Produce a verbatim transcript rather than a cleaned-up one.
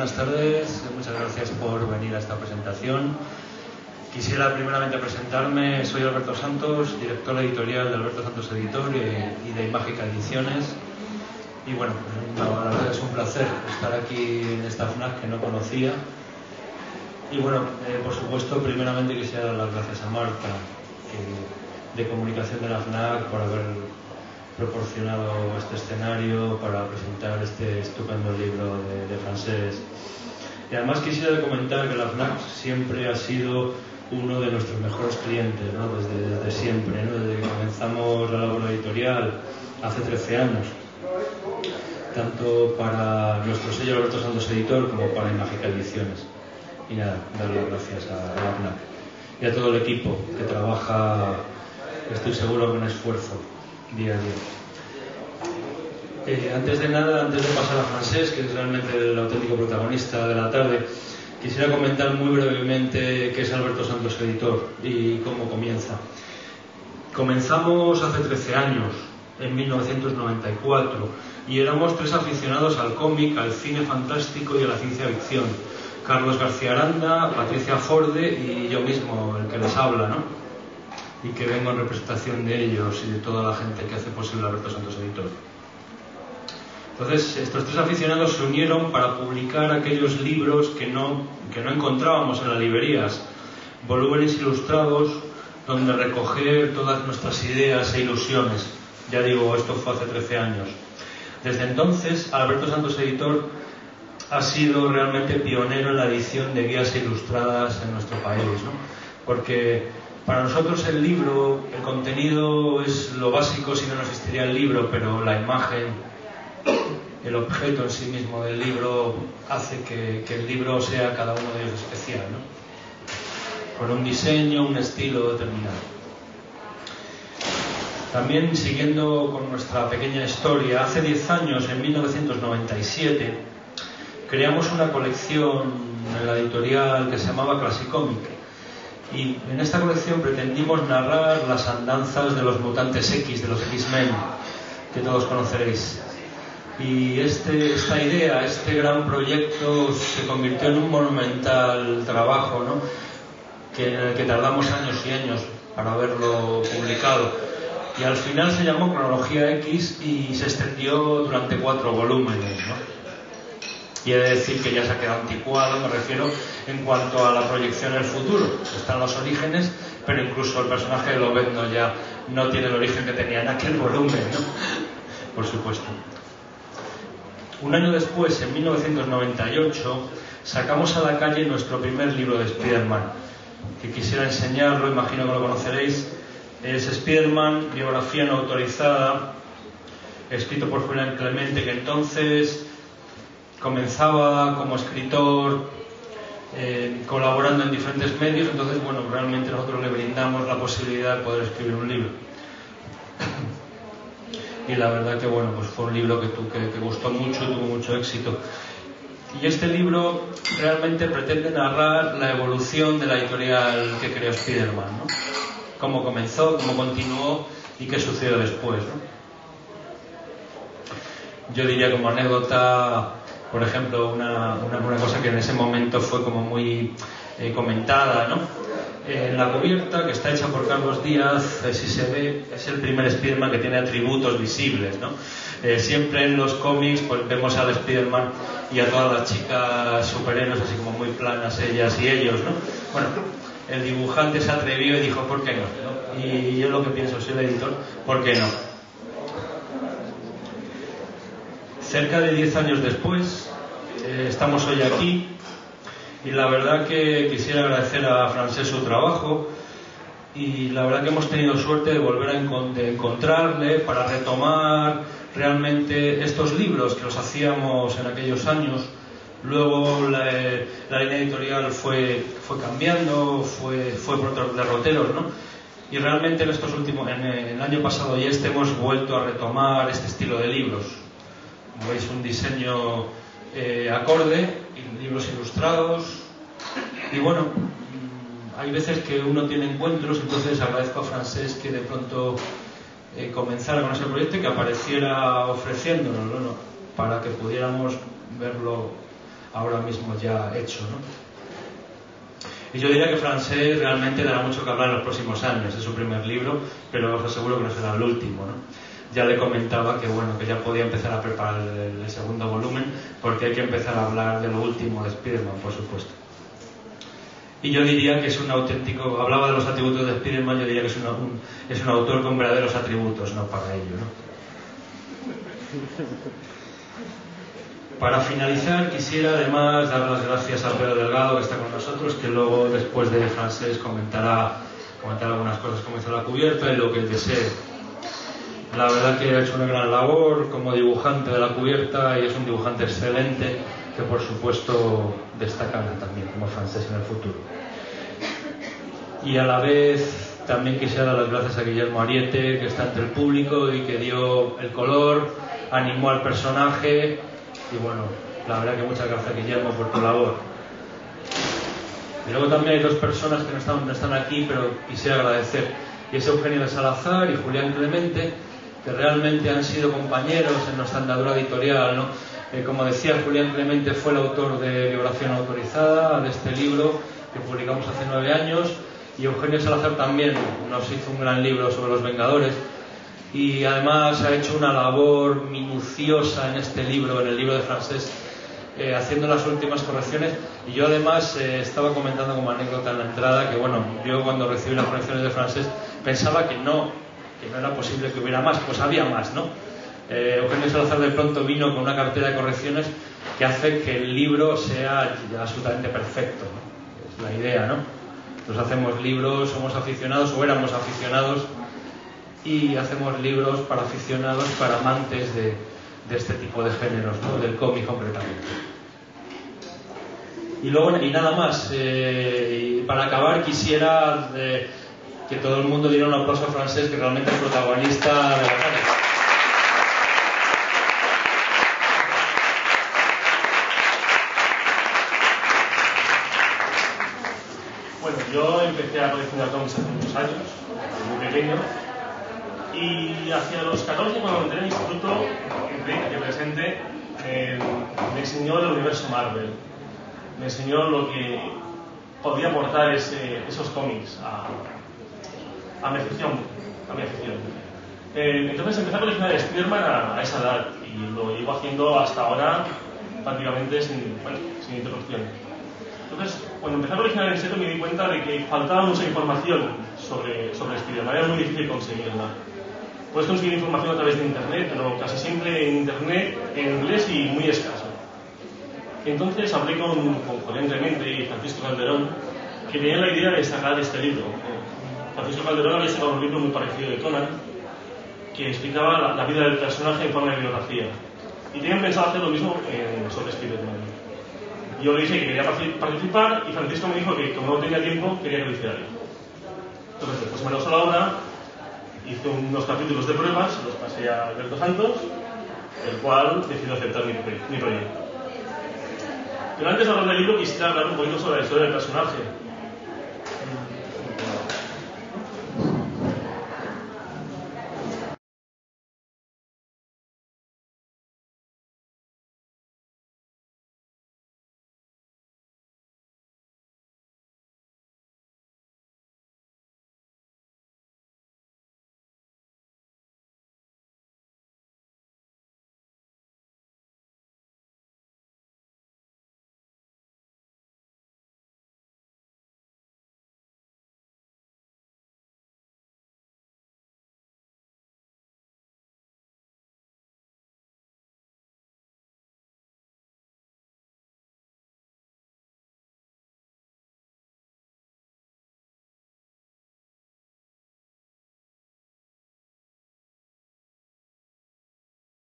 buenas tardes, muchas gracias por venir a esta presentación. Quisiera primeramente presentarme, soy Alberto Santos, director editorial de Alberto Santos Editor y de Imágica Ediciones. Y bueno, la verdad es un placer estar aquí en esta FNAC que no conocía. Y bueno, eh, por supuesto, primeramente quisiera dar las gracias a Marta, que, de comunicación de la FNAC, por haber proporcionado este escenario para presentar este estupendo libro de, de francés. Y además quisiera comentar que la FNAC siempre ha sido uno de nuestros mejores clientes, ¿no? desde, desde siempre, ¿no? Desde que comenzamos la labor editorial hace trece años, tanto para nuestro sello Alberto Santos Editor como para Imágica Ediciones. Y nada, dar las gracias a, a la FNAC y a todo el equipo que trabaja, estoy seguro, con esfuerzo día a día. Eh, antes de nada, antes de pasar a Francés, que es realmente el auténtico protagonista de la tarde, quisiera comentar muy brevemente qué es Alberto Santos Editor y cómo comienza. Comenzamos hace trece años, en mil novecientos noventa y cuatro, y éramos tres aficionados al cómic, al cine fantástico y a la ciencia ficción. Carlos García Aranda, Patricia Forde y yo mismo, el que les habla, ¿no? Y que vengo en representación de ellos y de toda la gente que hace posible Alberto Santos Editor. Entonces, estos tres aficionados se unieron para publicar aquellos libros que no, que no encontrábamos en las librerías, volúmenes ilustrados donde recoger todas nuestras ideas e ilusiones. Ya digo, esto fue hace trece años. Desde entonces, Alberto Santos Editor ha sido realmente pionero en la edición de guías ilustradas en nuestro país, ¿no? Porque para nosotros el libro, el contenido es lo básico, si no, no existiría el libro, pero la imagen, el objeto en sí mismo del libro hace que, que el libro sea cada uno de ellos especial, ¿no? Con un diseño, un estilo determinado. También, siguiendo con nuestra pequeña historia, hace diez años, en mil novecientos noventa y siete, creamos una colección en la editorial que se llamaba Classicomic. Y en esta colección pretendimos narrar las andanzas de los mutantes X, de los X-Men, que todos conoceréis. Y este, esta idea, este gran proyecto se convirtió en un monumental trabajo, ¿no? que, en el que tardamos años y años para haberlo publicado. Y al final se llamó Cronología X y se extendió durante cuatro volúmenes, ¿no? Y he de decir que ya se ha quedado anticuado, me refiero en cuanto a la proyección en el futuro. Están los orígenes, pero incluso el personaje de Lobezno ya no tiene el origen que tenía en aquel volumen, ¿no? Por supuesto. Un año después, en mil novecientos noventa y ocho, sacamos a la calle nuestro primer libro de Spider-Man, que quisiera enseñarlo, imagino que lo conoceréis. Es Spider-Man, biografía no autorizada, escrito por Julián Clemente, que entonces comenzaba como escritor, eh, colaborando en diferentes medios. Entonces, bueno, realmente nosotros le brindamos la posibilidad de poder escribir un libro. Y la verdad que, bueno, pues fue un libro que, tu, que, que gustó mucho y tuvo mucho éxito. Y este libro realmente pretende narrar la evolución de la editorial que creó Spider-Man, ¿no? Cómo comenzó, cómo continuó y qué sucedió después, ¿no? Yo diría como anécdota, por ejemplo, una, una, una cosa que en ese momento fue como muy eh, comentada, ¿no? Eh, en la cubierta, que está hecha por Carlos Díaz, eh, si se ve, es el primer Spider-Man que tiene atributos visibles, ¿no? Eh, siempre en los cómics pues vemos al Spider-Man y a todas las chicas superhéroes así como muy planas ellas y ellos, ¿no? Bueno, el dibujante se atrevió y dijo, ¿por qué no? ¿no? Y yo lo que pienso, soy el editor, ¿por qué no? Cerca de diez años después, eh, estamos hoy aquí y la verdad que quisiera agradecer a Francés su trabajo y la verdad que hemos tenido suerte de volver a encont- de encontrarle para retomar realmente estos libros que los hacíamos en aquellos años. Luego la, la línea editorial fue, fue cambiando, fue, fue por otros derroteros, ¿no? Y realmente en estos últimos, en el año pasado y este hemos vuelto a retomar este estilo de libros. Como veis, un diseño eh, acorde, libros ilustrados. Y bueno, hay veces que uno tiene encuentros, entonces agradezco a Francés que de pronto eh, comenzara con ese proyecto y que apareciera ofreciéndonos, ¿no? Para que pudiéramos verlo ahora mismo ya hecho, ¿no? Y yo diría que Francés realmente dará mucho que hablar en los próximos años, es su primer libro, pero os aseguro que no será el último, ¿no? Ya le comentaba que bueno, que ya podía empezar a preparar el, el segundo volumen, porque hay que empezar a hablar de lo último de Spider-Man, por supuesto. Y yo diría que es un auténtico, hablaba de los atributos de Spider-Man, yo diría que es, una, un, es un autor con verdaderos atributos, no para ello, ¿no? Para finalizar, quisiera además dar las gracias a Pedro Delgado, que está con nosotros, que luego, después de Francés, comentará, comentará algunas cosas como hizo la cubierta y lo que él desee. La verdad que ha hecho una gran labor como dibujante de la cubierta y es un dibujante excelente que, por supuesto, destacará también como Francés en el futuro. Y a la vez también quisiera dar las gracias a Guillermo Ariete, que está entre el público y que dio el color, animó al personaje. Y bueno, la verdad que muchas gracias, Guillermo, por tu labor. Y luego también hay dos personas que no están, no están aquí, pero quisiera agradecer. Y es Eugenio de Salazar y Julián Clemente, que realmente han sido compañeros en nuestra andadura editorial, ¿no? Eh, como decía, Julián Clemente fue el autor de Biografía no autorizada, de este libro que publicamos hace nueve años, y Eugenio Salazar también nos hizo un gran libro sobre los Vengadores. Y además ha hecho una labor minuciosa en este libro, en el libro de Francés, eh, haciendo las últimas correcciones. Y yo además eh, estaba comentando como anécdota en la entrada que bueno, yo cuando recibí las correcciones de Francés pensaba que no, que no era posible que hubiera más, pues había más, ¿no? Eh, Eugenio Salazar de pronto vino con una cartera de correcciones que hace que el libro sea absolutamente perfecto, ¿no? Es la idea, ¿no? Nos hacemos libros, somos aficionados o éramos aficionados y hacemos libros para aficionados, para amantes de, de este tipo de géneros, ¿no? Del cómic concretamente. Y luego, y nada más, eh, y para acabar quisiera eh, que todo el mundo diera un aplauso a Francés, que realmente es protagonista de la tarde. Bueno, yo empecé a coleccionar cómics hace muchos años, muy pequeño. Y hacia los catorce, cuando entré en el instituto, aquí presente, eh, me enseñó el universo Marvel. Me enseñó lo que podía aportar ese, esos cómics a, a mi afición. A mi afición. Eh, entonces empecé a coleccionar Spider-Man a, a esa edad y lo llevo haciendo hasta ahora prácticamente sin, bueno, sin interrupción. Entonces, cuando empecé a coleccionar en serio me di cuenta de que faltaba mucha información sobre, sobre Spider-Man. Era muy difícil conseguirla. Puedes conseguir información a través de internet, pero casi siempre en internet en inglés y muy escaso. Entonces hablé con, con Julián Clemente y Francisco Calderón, que tenían la idea de sacar este libro. Francisco Calderón había sacado un libro muy parecido de Conan, que explicaba la, la vida del personaje en forma de biografía. Y tenían pensado hacer lo mismo en, sobre Spider-Man. Yo le dije que quería participar y Francisco me dijo que como no tenía tiempo quería que lo hiciera yo. Entonces después me lo pasó la obra. Hice unos capítulos de pruebas, los pasé a Alberto Santos, el cual decidió aceptar mi, mi proyecto. Pero antes de hablar del libro quisiera hablar un poquito sobre la historia del personaje.